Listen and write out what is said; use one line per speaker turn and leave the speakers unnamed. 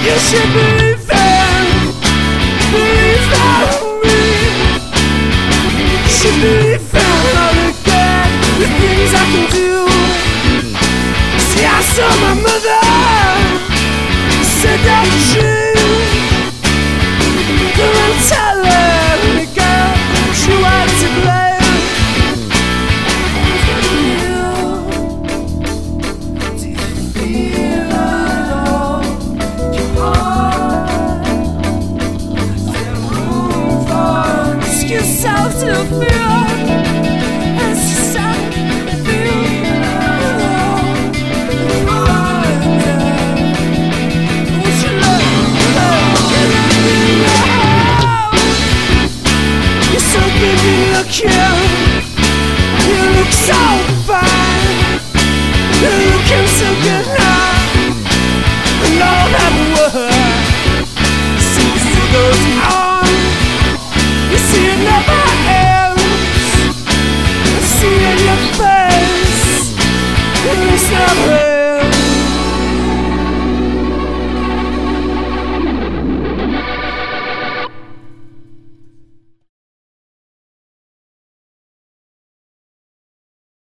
You should believe in me. You should believe in all the good, the things I can do. See, I saw my mother said that true. The one time